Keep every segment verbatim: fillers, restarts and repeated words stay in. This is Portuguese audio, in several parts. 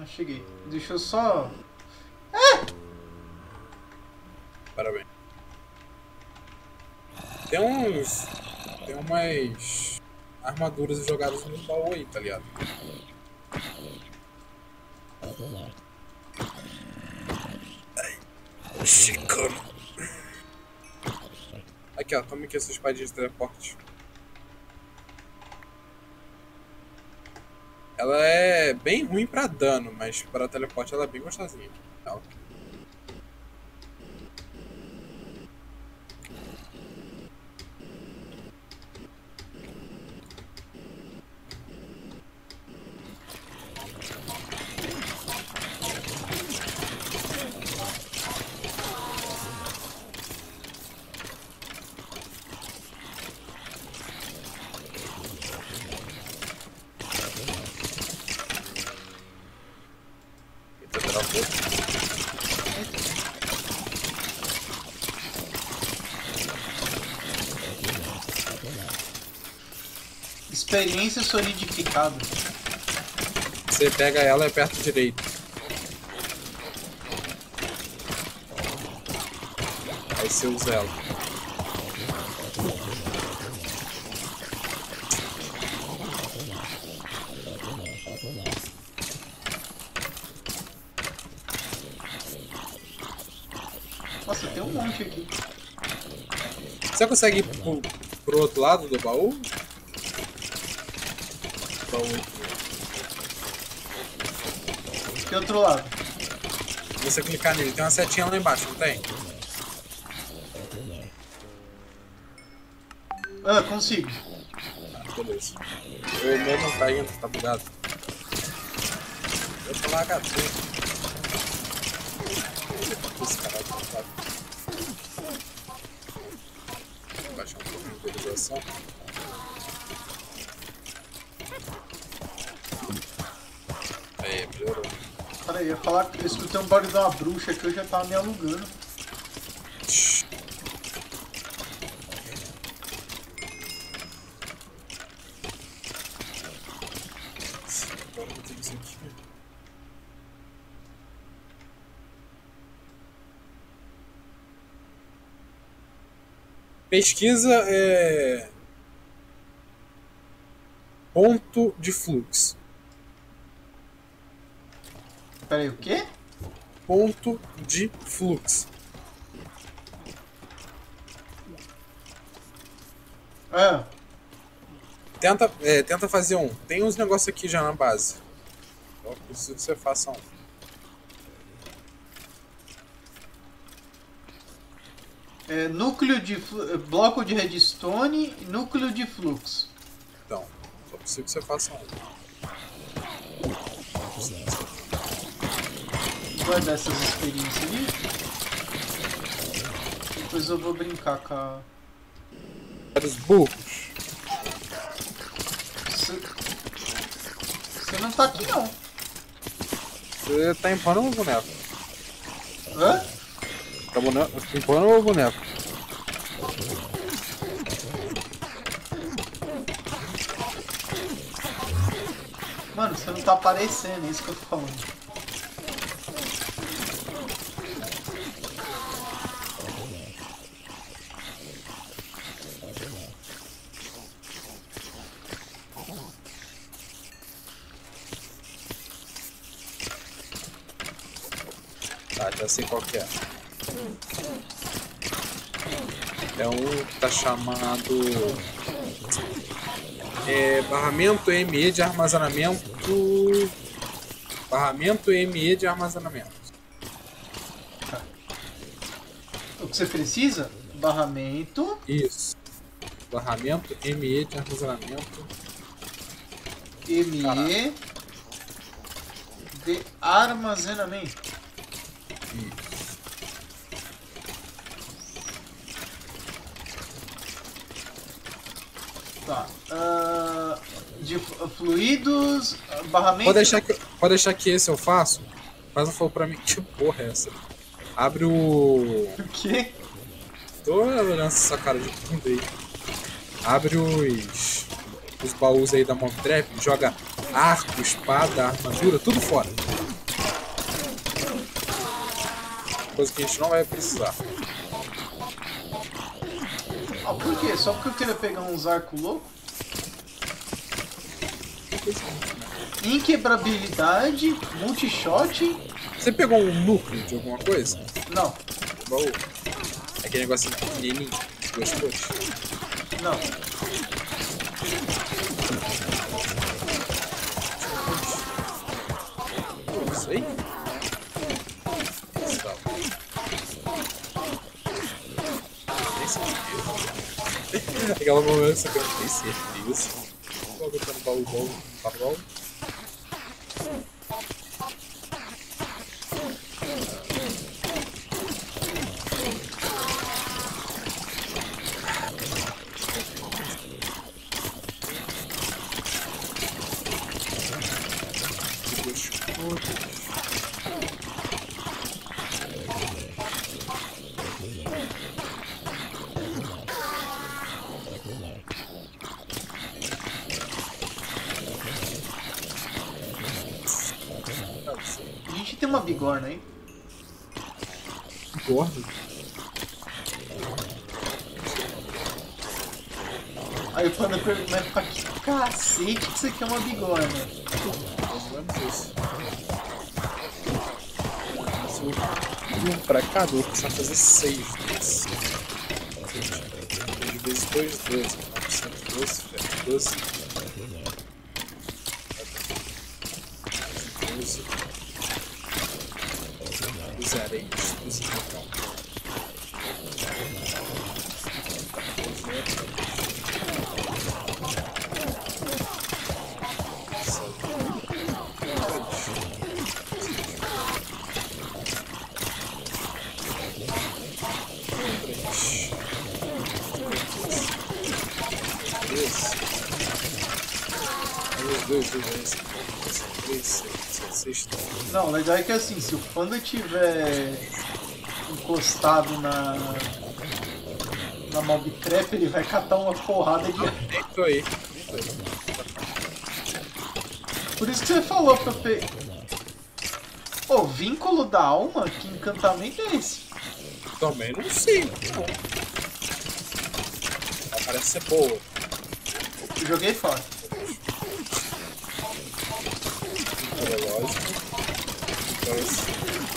Ah, cheguei. Deixa eu só... Ah! Parabéns. Tem uns... Tem umas... armaduras jogadas no baú aí, tá ligado? Ai, chicano. Aqui, ó. Toma aqui essa espadinha de teleporte. Ela é bem ruim pra dano, mas para teleporte ela é bem gostosinha. Ela. Experiência solidificada. Você pega ela e aperta direito. Aí você usa ela. Nossa, tem um monte aqui. Você consegue ir pro, pro outro lado do baú? Que outro lado? Se você clicar nele, tem uma setinha lá embaixo, não tem? Ah, consigo. Ah, beleza. O meu não tá indo, tá bugado. Deixa lá H D. Esse caralho tá bugado. Vou baixar um pouco de visualização. Aí, melhorou. Pera aí, eu ia falar que eu escutei um barulho de uma bruxa que eu já tava me alugando. Pesquisa é... ponto de fluxo. Pera aí, o quê? Ponto de fluxo. Ah. Tenta, é, tenta fazer um. Tem uns negócios aqui já na base. Eu preciso que você faça um. É, núcleo de flu... bloco de redstone e núcleo de fluxo. Então, só preciso que você faça um. Guardar essas experiências ali. Depois eu vou brincar com a... Os burros. Você... Você não tá aqui não. Você tá empurrando o boneco. Hã? Tá boneco, empurrando o boneco. Mano, você não tá aparecendo, é isso que eu tô falando. Tá, já sei qual que é. É um que tá chamado é, barramento M E de armazenamento. Barramento M E de armazenamento. O que você precisa? Barramento. Isso. Barramento M E de armazenamento. M E Caraca. de armazenamento. Isso. Tá. Uh, de fluidos, barramento. Pode deixar, que, pode deixar que esse eu faço. Mas não falou pra mim. Que porra é essa? Abre o. O quê? Tô olhando essa cara de fundo aí. Abre os. Os baús aí da Mob Trap. Joga arco, espada, armadura, tudo fora. coisa que a gente não vai precisar. Ah, por quê? Só porque eu queria pegar uns arcos loucos? Inquebrabilidade, multishot. Você pegou um núcleo de alguma coisa? Não, Baú. Aquele negocinho pequenininho, de duas cores. não. Isso aí? Isso tá. Tem certeza? Aquela momento que eu não tenho certeza. Vou botar no baú, baú, no baú. A gente tem uma bigorna aí. Gordo? Aí o Panda pergunta, mas pra que cacete que você quer uma bigorna? Mais ou menos isso. Se eu vir pra cá, eu vou precisar fazer seis desses. seis vezes dois, doze. novecentos e doze, doze. doze. Usarei isso então. Dois, dois, dois, três, seis, Não, o legal é que assim, se o Panda tiver encostado na na mob trap, ele vai catar uma porrada de... Tô aí. Por isso que você falou pra eu pegar... Pô, vínculo da alma? Que encantamento é esse? Também não sei. Não. Ela parece ser boa. Eu joguei fora. Lógico. Então,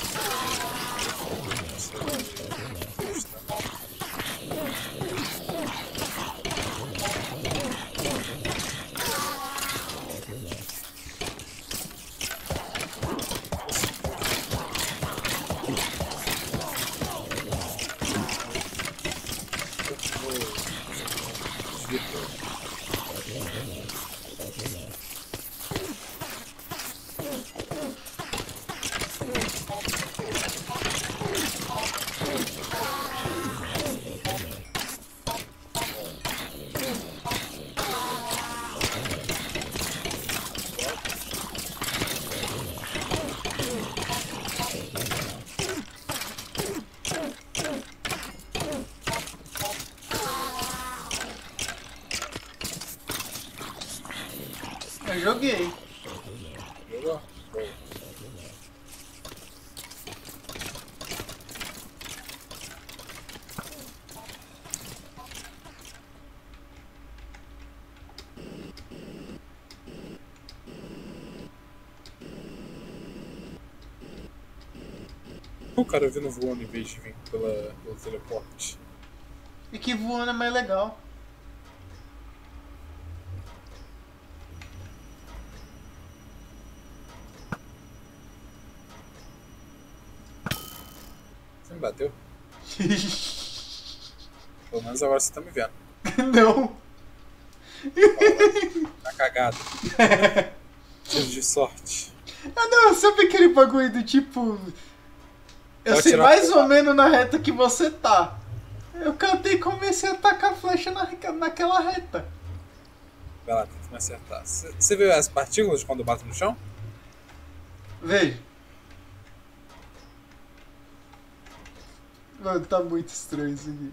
Eu joguei. Jogou? Bom. O cara vindo voando em vez de vir pela, pelo teleporte. E que voando é mais legal. Você me bateu? Pelo menos agora você tá me vendo. Não. Tá cagado. Tiro de sorte. Ah não, sabe aquele bagulho do tipo... Eu Pode sei tirar mais a ou menos na reta que você tá. Eu cantei e comecei a atacar flecha na, naquela reta. Vai lá, tenta me acertar. Você viu as partículas quando bate no chão? Veja. Mano, tá muito estranho isso aqui.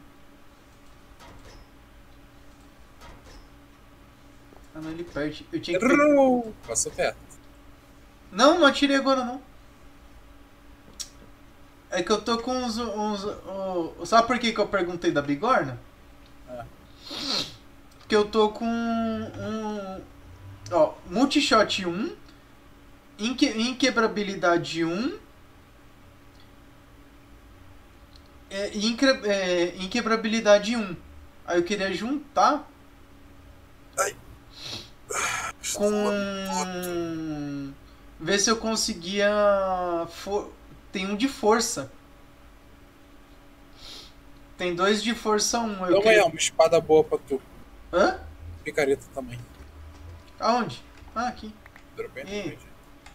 Ah, não, ele perde. Eu tinha que... Errou! Passou perto. Não, não atirei agora não. É que eu tô com uns... uns uh, sabe por que, que eu perguntei da bigorna? É. Porque eu tô com um... Ó, multishot um, inque, inquebrabilidade um, é, inque, é, inquebrabilidade um. Aí eu queria juntar Ai. com... Ver se eu conseguia... For... Tem um de força. Tem dois de força um. Eu Então queria... é uma espada boa pra tu. Hã? Picareta também. Aonde? Ah, aqui. Dropei na E... frente.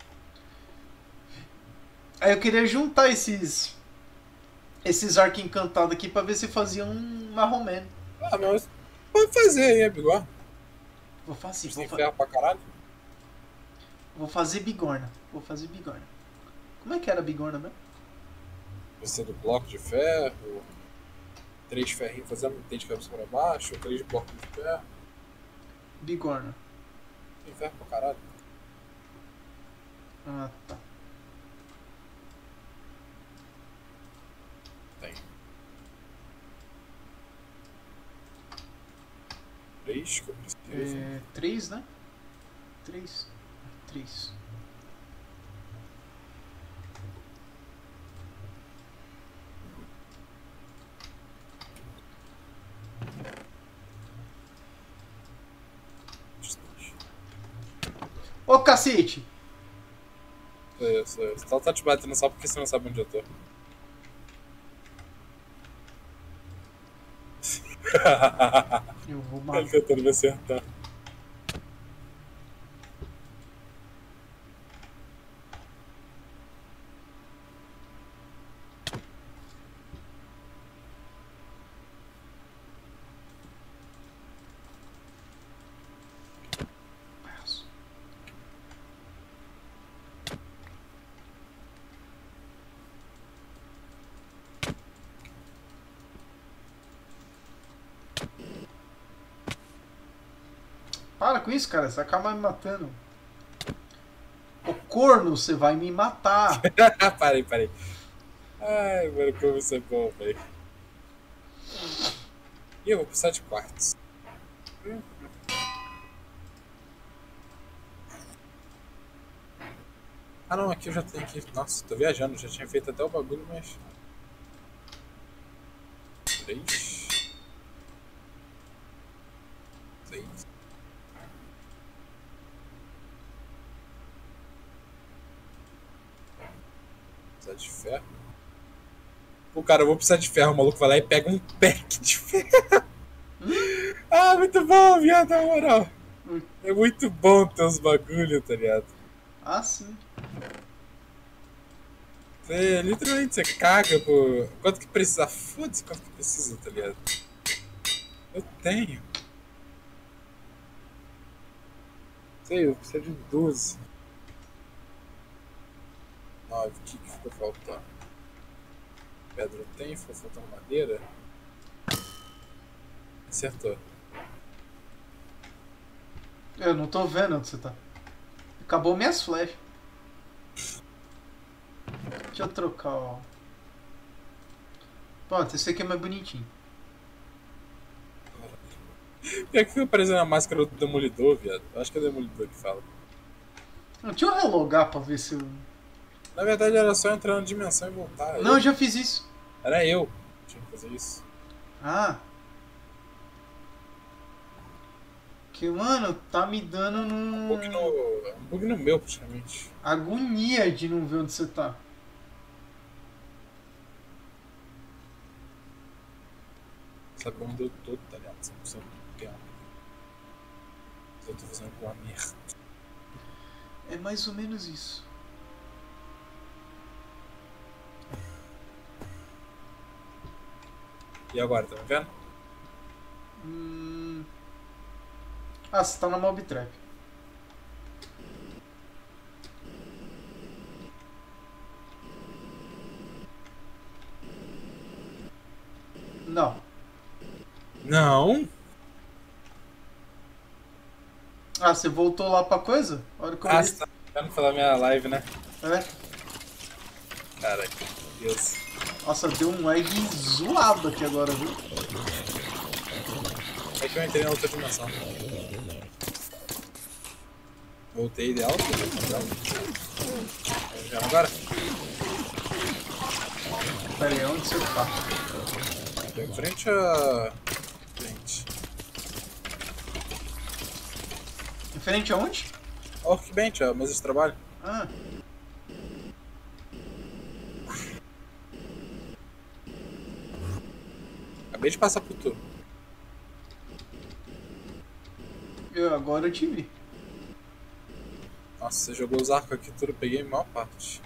Aí eu queria juntar esses... Esses arcos encantados aqui pra ver se fazia um marromeno. Ah, mas pode fazer aí, é bigorna. Vou fazer, Você vou, tem fa... ferro pra caralho? vou fazer bigorna. Vou fazer bigorna. Como é que era a bigorna mesmo? Você do bloco de ferro. Três ferrinhos fazendo tem de cabeça pra baixo. Três blocos de ferro. Bigorna. Tem ferro pra caralho. Ah, tá. Tem. Três que eu preciso. É, três, né? Três. Três. Ô, cacete! Sou eu, sou eu. Só tá te batendo só porque você não sabe onde eu tô. Eu vou Ele matar. tentando me acertar. Para com isso, cara. Você acaba me matando. Ô, corno, você vai me matar. Parei, parei. Ai, mano, como isso é bom, velho. E eu vou precisar de quartos. Ah não, aqui eu já tenho aqui. Nossa, tô viajando, já tinha feito até o bagulho, mas. Três. Seis. Precisar de ferro. Pô, cara, eu vou precisar de ferro, o maluco vai lá e pega um pack de ferro. Ah, muito bom, viado, na moral. É muito bom ter os bagulho, tá ligado? Ah, sim. Você, literalmente, você caga por... Quanto que precisa? Foda-se quanto que precisa, tá ligado? Eu tenho. Sei, eu preciso de doze. nove, o que que ficou faltando? Pedra tem, ficou faltando madeira. Acertou. Eu não tô vendo onde você tá. Acabou minhas flechas. Deixa eu trocar, ó. Pronto, esse aqui é mais bonitinho. Por que fica parecendo a máscara do Demolidor, viado? Eu acho que é o Demolidor que fala. Não, deixa eu relogar pra ver se eu... Na verdade era só entrar na dimensão e voltar. Não, eu... eu já fiz isso. Era eu que tinha que fazer isso. Ah. Que, mano, tá me dando Um num... bug no, um bug no meu, praticamente. agonia de não ver onde você tá. Sabe onde eu tô, tá ligado? cem por cento do tempo. Eu tô fazendo com a merda. É mais ou menos isso. E agora, tá me vendo? Hum... Ah, você tá na Mob Trap. Não. Não! Ah, você voltou lá pra coisa? A hora que eu Ah, olhei- você tá vendo pela minha live, né? É? Caraca, meu Deus. Nossa, deu um lag zoado aqui agora, viu? É que eu entrei na outra dimensão. Voltei de alto. Já agora? Pera aí, onde você tá? Tô em frente a... frente. Em frente aonde? Ó, que bem, a mesa de trabalho. Ah. Acabei de passar por tu. Eu, agora eu te vi. Nossa, você jogou os arcos aqui tudo, eu peguei a maior parte.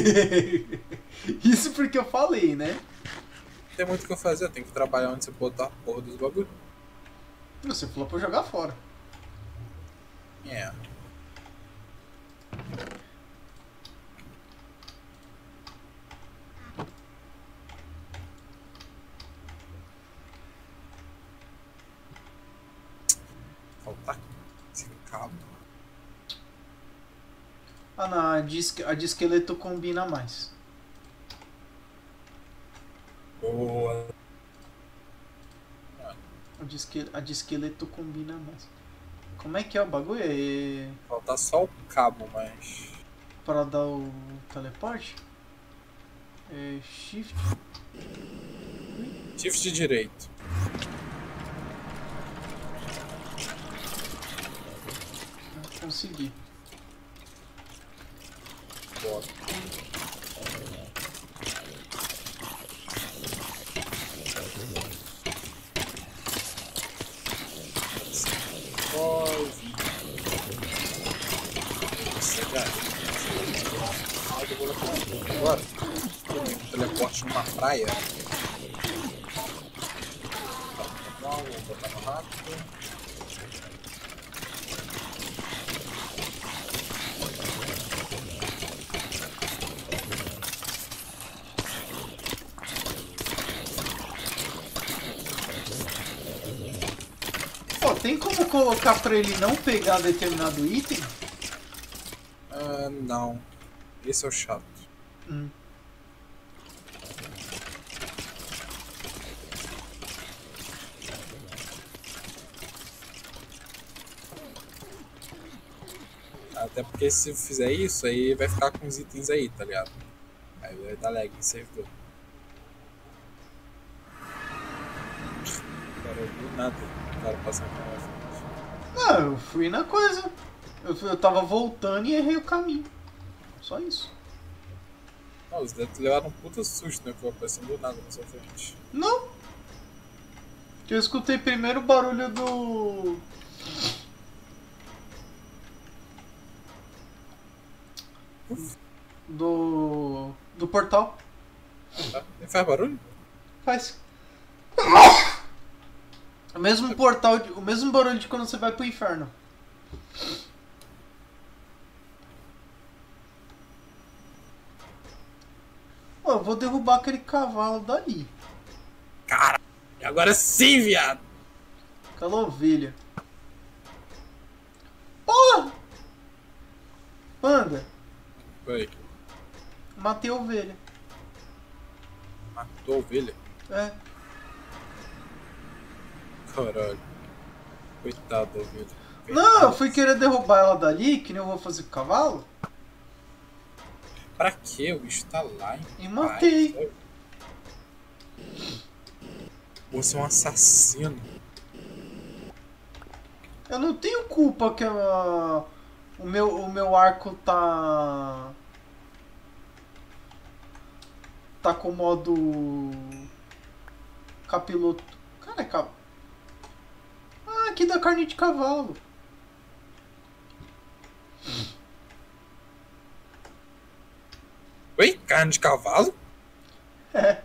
Isso porque eu falei, né? Não tem muito o que eu fazer, eu tenho que trabalhar onde você botar a porra dos bagulho. Você falou pra eu jogar fora. É. Yeah. Faltar esse cabo. Ah, não, a de, a de esqueleto combina mais. Boa. A de, esque, a de esqueleto combina mais. Como é que é o bagulho? É... Faltar só o cabo, mas... Para dar o teleporte? É shift. Shift direito. Consegui. Boa. Agora, um teleporte numa praia. Vou botar no rápido. Pô, tem como colocar pra ele não pegar determinado item? Ah, não. Esse é o chato. Hum. Até porque se fizer isso, aí vai ficar com os itens aí, tá ligado? Aí vai dar lag em servidor. Cara, do nada o cara passando pela frente. Não, eu fui na coisa. Eu, eu tava voltando e errei o caminho. Só isso. Não, os devem ter levado um puta susto, né? Que eu aparecendo do nada na sua frente. Não. Eu escutei primeiro o barulho do... Do... Do portal. Tá? Ele faz barulho? Faz. O mesmo portal, de, o mesmo barulho de quando você vai pro inferno. Pô, eu vou derrubar aquele cavalo dali. Cara, e agora sim, viado! Aquela ovelha. Porra! Panda, Oi, matei a ovelha. matou a ovelha? É. Caralho. Coitado da ovelha. Não, eu fui querer derrubar ela dali, que nem eu vou fazer com o cavalo. Pra quê? O bicho tá lá em E matei. paz. Você é um assassino. Eu não tenho culpa que a, o, meu, o meu arco tá... Tá com o modo... Capiloto. Cara, é cap... Ah, aqui dá carne de cavalo. Oi? Carne de cavalo? É.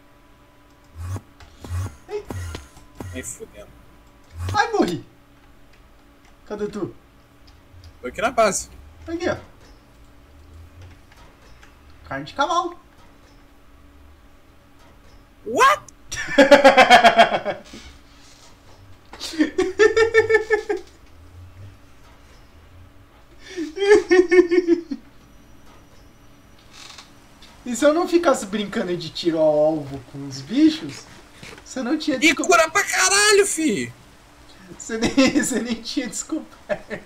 Nem fudendo. Ai, morri. Cadê tu? Tô aqui na base. Aqui, ó. Carne de cavalo. What? E se eu não ficasse brincando de tiro ao alvo com os bichos, você não tinha E descoberto. cura pra caralho, fi! Você nem, você nem tinha descoberto.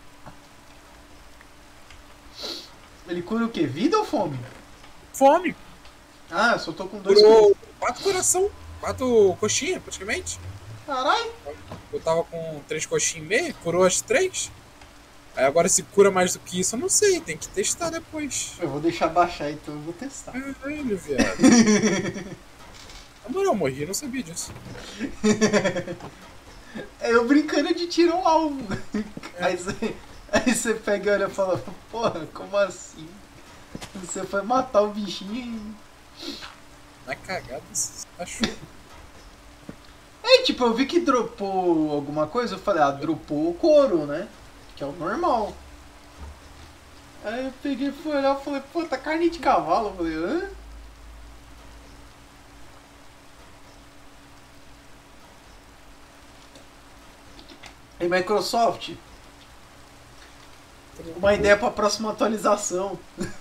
Ele cura o quê? Vida ou fome? Fome. Ah, eu só tô com dois. Curou quatro coração. Quatro coxinhas, praticamente. Caralho. Eu tava com três coxinhas e meia, curou as três. Aí agora se cura mais do que isso, eu não sei. Tem que testar depois. Eu vou deixar baixar então, eu vou testar. Caralho, viado. Na moral, eu morri, eu não sabia disso. É eu brincando de tiro ao alvo. É. Aí, você, aí você pega e olha e fala, porra, como assim? Você foi matar o bichinho e... Na cagada, você achou? É, tipo, eu vi que dropou alguma coisa, eu falei, ah, dropou o couro, né? Que é o normal. Aí eu peguei e fui olhar e falei, pô, tá carne de cavalo. Eu falei, hã? E Microsoft, uma ideia pra próxima atualização.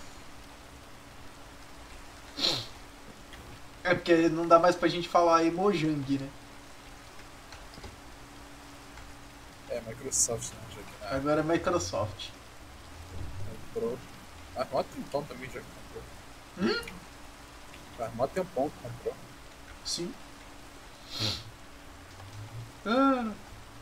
É porque não dá mais pra gente falar Emojang, né? É, Microsoft, não, já que não. Agora é Microsoft. Comprou. Faz mó tempão também já que comprou. Hum? Faz mó tempão que comprou. Sim. Ah.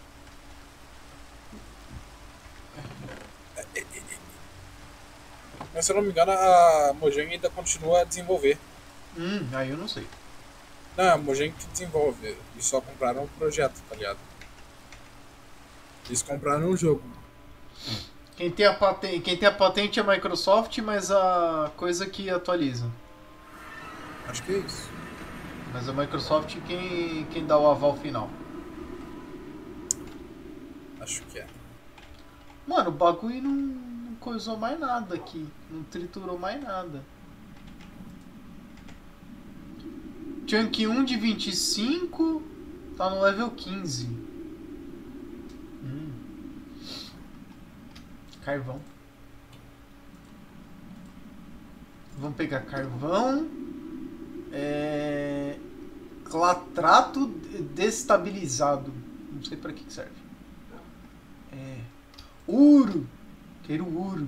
Mas se eu não me engano, a Mojang ainda continua a desenvolver. Hum, aí eu não sei. Não, é a Mojang que desenvolve. Eles só compraram um projeto, tá ligado? Eles compraram um jogo. Quem tem a patente, quem tem a patente é a Microsoft, mas a coisa que atualiza. Acho que é isso. Mas a Microsoft quem, quem dá o aval final. Acho que é. Mano, o bagulho não, não coisou mais nada aqui. Não triturou mais nada. Chunk um de vinte e cinco tá no level quinze. Hum. Carvão. Vamos pegar carvão. É... Clatrato destabilizado. Não sei pra que que serve. É... Uro. Quero ouro.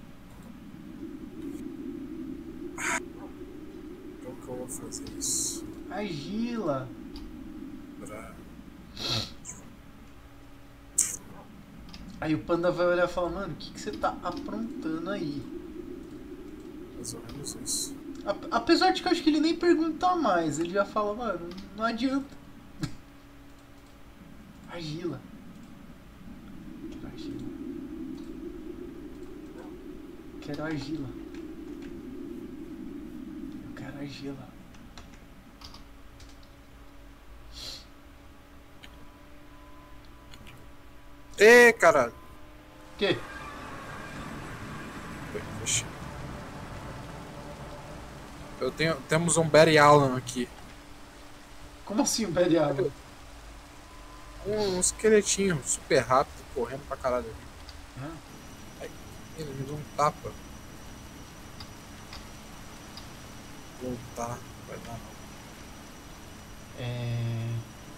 Como que eu vou fazer isso? Argila. Pra... Aí o panda vai olhar e falar, mano, o que, que você tá aprontando aí? Mais ou menos isso. A- Apesar de que eu acho que ele nem pergunta mais, ele já fala, mano, não adianta. Argila. Quero argila. Quero argila. Eu quero argila. Ê, caralho. Que? Oxi. Eu tenho, temos um Barry Allen aqui. Como assim o Barry Allen? Um, um esqueletinho super rápido, correndo pra caralho. Ah. Aí, ele me deu um tapa. Voltar, vai dar não. É...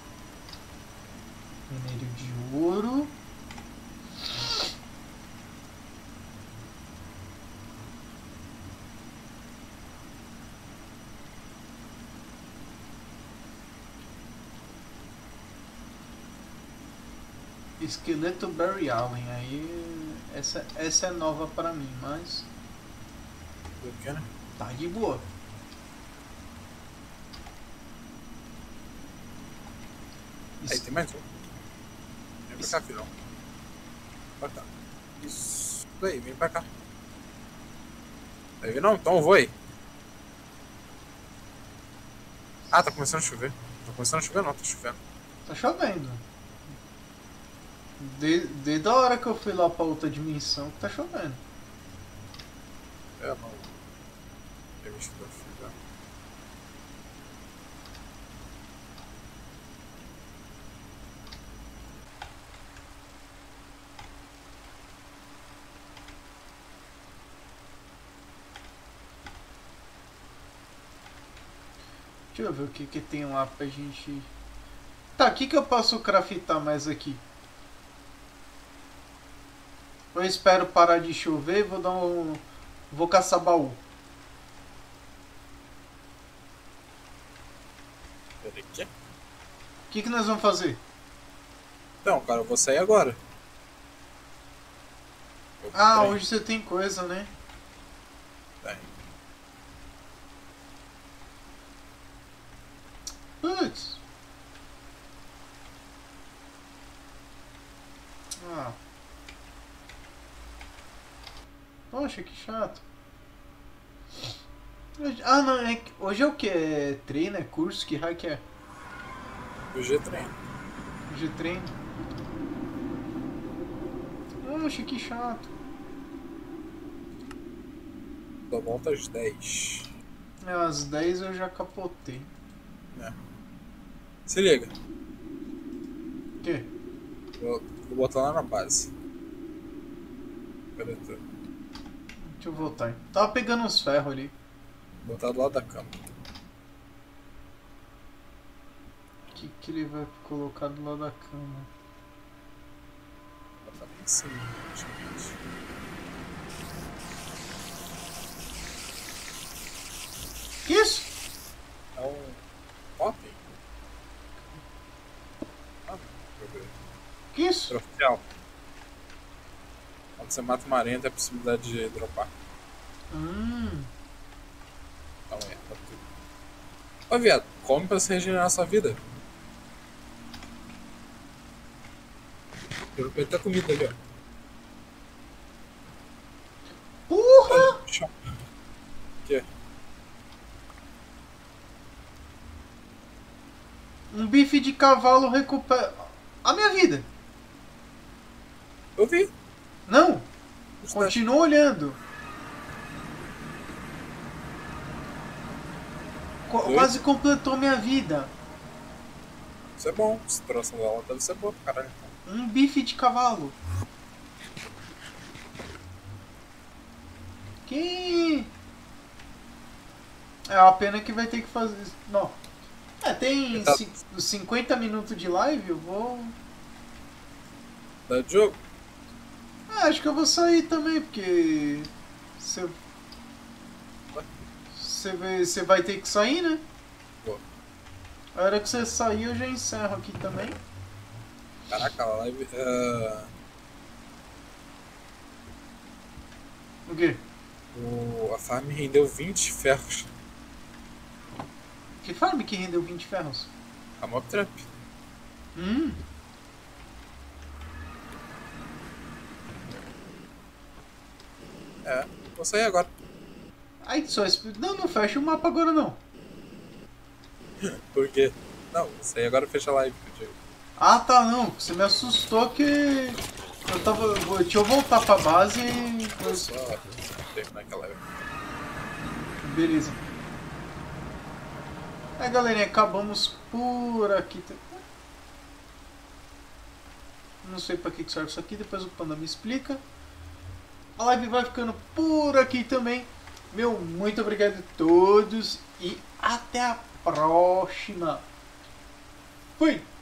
Minério de ouro. Esqueleto Barry Allen. Aí essa, essa é nova pra mim, mas Do que, né? tá de boa. Aí tem mais um. Vem pra cá, filhão. Pra cá. Isso daí, vem pra cá. Vai vir não? Então eu vou aí. Ah, tá começando a chover. Tá começando a chover não, tá chovendo. Tá chovendo. De- Desde a hora que eu fui lá pra outra dimensão que tá chovendo. É, não. Eu me estou chovendo. Deixa eu ver o que que tem lá pra gente... Tá, o que que eu posso craftar mais aqui? Eu espero parar de chover e vou dar um... Vou caçar baú. Peraí, que? O que que nós vamos fazer? Então, cara, eu vou sair agora. Eu Ah, trem. hoje você tem coisa, né? Tem. Putz. Ah. Poxa, que chato. Hoje- Ah, não, é... que- hoje é o que? É treino, é curso? Que raio que é? O G-Trem. Hoje é treino. Poxa, que chato. Só volta às dez. É, às dez eu já capotei. É. Se liga. O quê? Vou, vou botar lá na base. Cadê tu? Deixa eu voltar. Tava pegando uns ferros ali. Vou botar do lado da cama. O que, que ele vai colocar do lado da cama? Vou botar bem em cima, praticamente. Que isso? É um totem? Ah, deixa eu ver. Que isso? Troféu. Quando você mata uma aranha, tem a possibilidade de dropar. Hum. Então é, tá tudo. Ô, viado, come pra você regenerar sua vida. Eu vou ter comida ali, ó. Porra! Chão. O quê? Um bife de cavalo recupera... A minha vida. Eu vi. Não. Está- Continua olhando. Qu- Oi? Quase completou minha vida. Isso é bom. A situação dela deve ser boa pra caralho. Um bife de cavalo. Que... É uma pena que vai ter que fazer... Não. É, tem Tá. ci- cinquenta minutos de live, eu vou... Dá de jogo? Ah, acho que eu vou sair também, porque... Você... Você vai, você vai ter que sair, né? Vou. A hora que você sair, eu já encerro aqui também. Caraca, a live. ah, O quê? o, a farm rendeu vinte ferros. Que farm que rendeu vinte ferros? A Mob Trap. Hum. É, vou sair agora. Ai, só... esp- Não, não fecha o mapa agora, não. Por quê? Não, vou sair agora e fecha a live, que eu digo. Ah, tá, não. Você me assustou que... Eu tava... vou- Deixa eu voltar pra base e... Vou só terminar aquela live. Beleza. Aí, galerinha, acabamos por aqui. Não sei pra que que serve isso aqui, depois o Panda me explica. A live vai ficando por aqui também. Meu, muito obrigado a todos e até a próxima. Fui!